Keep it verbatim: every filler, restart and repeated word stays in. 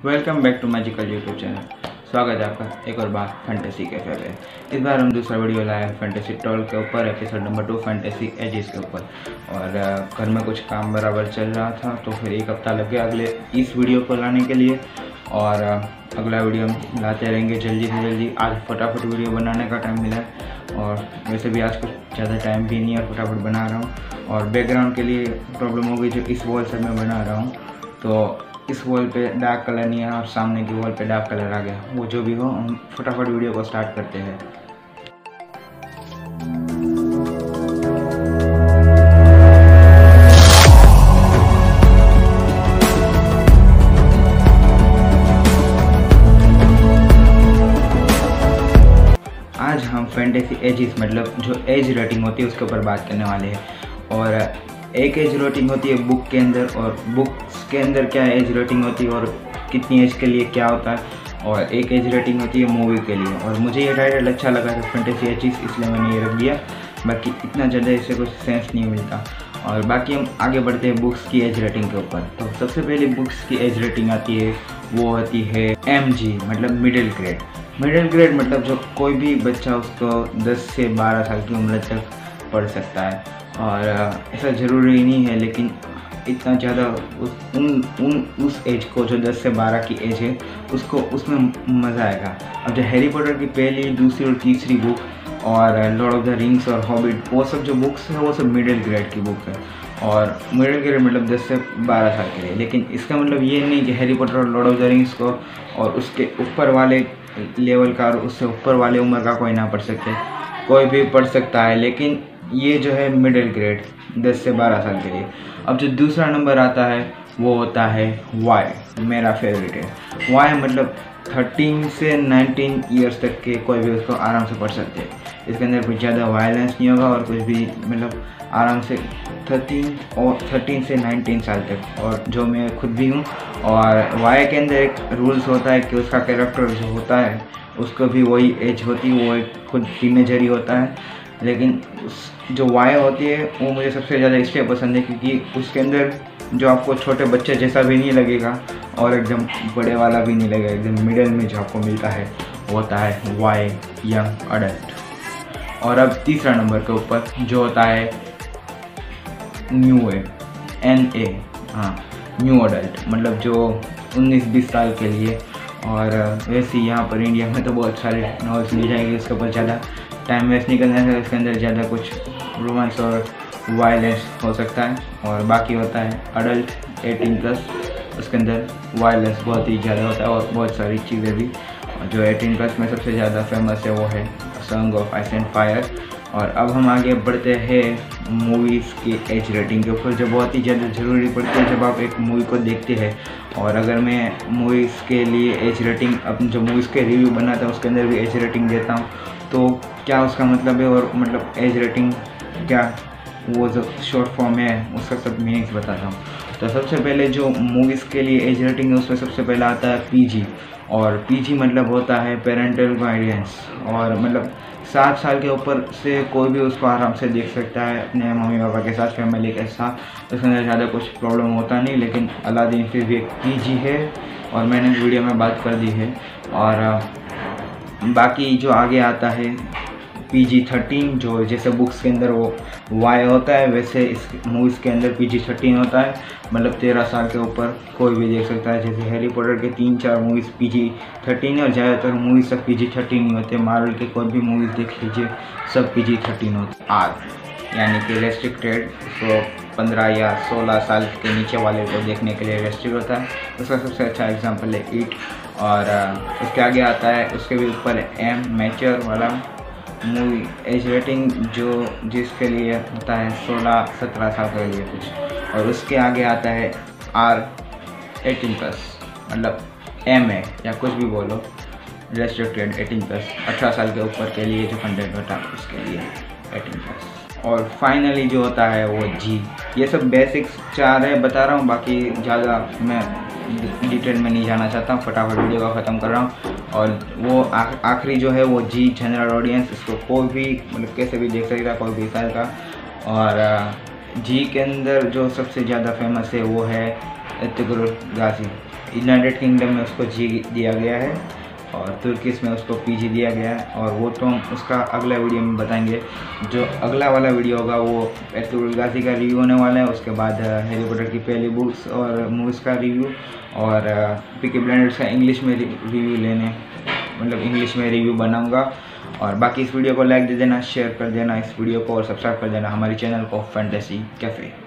Welcome back to magical YouTube channel. स्वागत है आपका एक और बार फैंटेसी कैफे पे। इस बार हम दूसरा वीडियो लाए हैं फैंटेसी टॉल के ऊपर, episode number two fantasy ages के ऊपर। और घर में कुछ काम बराबर चल रहा था तो फिर एक हफ्ता लग गया अगले इस वीडियो को लाने के लिए, और अगला वीडियो हम लाते रहेंगे जल्दी से जल्दी। आज फटाफट वीडियो बनाने का टाइम मिला है और वैसे भी आज कुछ ज़्यादा टाइम भी नहीं है, फटाफट बना रहा हूँ। और बैकग्राउंड के लिए प्रॉब्लम हो गई, जो इस वॉल से मैं बना रहा हूँ तो इस वॉल पे डार्क कलर नहीं है और सामने की वॉल पे डार्क कलर आ गया। वो जो भी हो, हम फटाफट वीडियो को स्टार्ट करते हैं। आज हम फैंटेसी एजिस मतलब जो एज रेटिंग होती है उसके ऊपर बात करने वाले हैं। और एक एज रेटिंग होती है बुक के अंदर, और बुक्स के अंदर क्या एज रेटिंग होती है और कितनी एज के लिए क्या होता है, और एक एज रेटिंग होती है मूवी के लिए। और मुझे ये टाइटल अच्छा लगा था फैंटेसी एजिस, इसलिए मैंने ये रख दिया। बाकी इतना ज़्यादा इससे कुछ सेंस नहीं मिलता। और बाकी हम आगे बढ़ते हैं बुक्स की एज रेटिंग के ऊपर। तो सबसे पहले बुक्स की एज रेटिंग आती है, वो होती है एम जी मतलब मिडिल ग्रेड। मिडिल ग्रेड मतलब जो कोई भी बच्चा उसको दस से बारह साल की उम्र तक पढ़ सकता है। और ऐसा ज़रूरी नहीं है, लेकिन इतना ज़्यादा उस उन उन उस एज को जो दस से बारह की एज है उसको उसमें मज़ा आएगा। अब जो हैरी पॉटर की पहली, दूसरी और तीसरी बुक और लॉर्ड ऑफ द रिंग्स और हॉबिट, वो सब जो बुक्स हैं वो सब मिडिल ग्रेड की बुक है। और मिडिल ग्रेड मतलब दस से बारह साल के लिए। लेकिन इसका मतलब ये नहीं कि हैरी पॉटर और लॉर्ड ऑफ द रिंग्स को और उसके ऊपर वाले लेवल का और उससे ऊपर वाले उम्र का कोई ना पढ़ सकते, कोई भी पढ़ सकता है। लेकिन ये जो है मिडिल ग्रेड दस से बारह साल के लिए। अब जो दूसरा नंबर आता है वो होता है वाई, मेरा फेवरेट है। वाई मतलब थर्टीन से नाइनटीन ईयर्स तक के कोई भी उसको आराम से पढ़ सकते हैं। इसके अंदर कुछ ज़्यादा वायलेंस नहीं होगा और कुछ भी, मतलब आराम से थर्टीन और थर्टीन से नाइनटीन साल तक। और जो मैं खुद भी हूँ। और वाई के अंदर एक रूल्स होता है कि उसका कैरेक्टर जो होता है उसको भी वही एज होती है, वो एक खुद टीनेजर ही होता है। लेकिन उस जो वाई होती है वो मुझे सबसे ज़्यादा इसलिए पसंद है क्योंकि उसके अंदर जो आपको छोटे बच्चे जैसा भी नहीं लगेगा और एकदम बड़े वाला भी नहीं लगेगा, एकदम मिडिल में जो आपको मिलता है वो होता है वाई, यंग अडल्ट। और अब तीसरा नंबर के ऊपर जो होता है न्यू ए, एन ए, हाँ न्यू अडल्ट मतलब जो उन्नीस बीस साल के लिए। और वैसे यहाँ पर इंडिया में तो बहुत सारे नॉवेल्स मिल जाएंगे, उसके ऊपर ज़्यादा टाइम वेस्ट नहीं करना है। इसके अंदर ज़्यादा कुछ रोमांस और वायलेंस हो सकता है। और बाकी होता है अडल्ट एटीन प्लस, उसके अंदर वायलेंस बहुत ही ज़्यादा होता है और बहुत सारी चीज़ें भी। जो एटीन प्लस में सबसे ज़्यादा फेमस है वो है Song of Ice and Fire. और अब हम आगे बढ़ते हैं मूवीज़ की एज रेटिंग के ऊपर, जो बहुत ही ज़्यादा ज़रूरी पड़ती है जब आप एक मूवी को देखते हैं। और अगर मैं मूवीज़ के लिए एज रेटिंग, अब जो मूवीज़ के रिव्यू बनाता हूँ उसके अंदर भी एज रेटिंग देता हूँ, तो क्या उसका मतलब है और मतलब एज रेटिंग क्या, वो जो शॉर्ट फॉर्म है उसका सब मीनिंग्स बताता हूँ। तो सबसे पहले जो मूवीज़ के लिए एज रेटिंग है उसमें सबसे पहला आता है पीजी। और पीजी मतलब होता है पेरेंटल गाइडेंस, और मतलब सात साल के ऊपर से कोई भी उसको आराम से देख सकता है अपने मम्मी पापा के साथ, फैमिली के साथ। उसके अंदर ज़्यादा कुछ प्रॉब्लम होता नहीं। लेकिन अलादीन फिर भी एक पीजी है और मैंने वीडियो में बात कर दी है। और बाकी जो आगे आता है पी जी थर्टीन, जो जैसे बुक्स के अंदर वो वाई होता है वैसे इस मूवीज़ के अंदर पी जी थर्टीन होता है, मतलब तेरह साल के ऊपर कोई भी देख सकता है। जैसे हैरी पॉटर के तीन चार मूवीज़ पी जी थर्टीन है और ज़्यादातर मूवीज़ सब पी जी थर्टीन ही होते हैं। मार्वल के कोई भी मूवीज़ देख लीजिए सब पी जी थर्टीन होते हैं। आर यानी कि रेस्ट्रिक्टेड, तो पंद्रह या सोलह साल के नीचे वाले को देखने के लिए रेस्ट्रिक्ट होता है। उसका सबसे अच्छा एग्जाम्पल है इट। और उसके आगे आता है, उसके भी ऊपर एम मैच्योर वाला मूवी एज रेटिंग, जो जिसके लिए होता है सोलह सत्रह साल के लिए कुछ। और उसके आगे आता है आर एटीन प्लस, मतलब एम है या कुछ भी बोलो, रेस्ट्रिक्टेड एटीन प्लस, अठारह साल के ऊपर के लिए जो कंटेंट होता है उसके लिए एटीन प्लस। और फाइनली जो होता है वो जी। ये सब बेसिक्स चार है बता रहा हूँ, बाकी ज़्यादा मैं डिटेल में नहीं जाना चाहता हूँ, फटाफट वीडियो को ख़त्म कर रहा हूँ। और वो आखिरी जो है वो जी, जनरल ऑडियंस, इसको कोई भी मतलब कैसे भी देख सकता है, कोई भी साल का। और जी के अंदर जो सबसे ज़्यादा फेमस है वो है एर्तुगरुल गाजी। यूनाइटेड किंगडम में उसको जी दिया गया है और तुर्किश में उसको पीजी दिया गया है। और वो तो हम उसका अगला वीडियो में बताएंगे। जो अगला वाला वीडियो होगा वो एर्तुगरुल गाजी का रिव्यू होने वाला है। उसके बाद हैरी पॉटर की पहली बुक्स और मूवीज़ का रिव्यू और पीकी ब्लाइंडर्स का इंग्लिश में रिव्यू लेने मतलब इंग्लिश में रिव्यू बनाऊंगा। और बाकी इस वीडियो को लाइक दे देना, शेयर कर देना इस वीडियो को और सब्सक्राइब कर देना हमारे चैनल को फैंटेसी कैफ़े।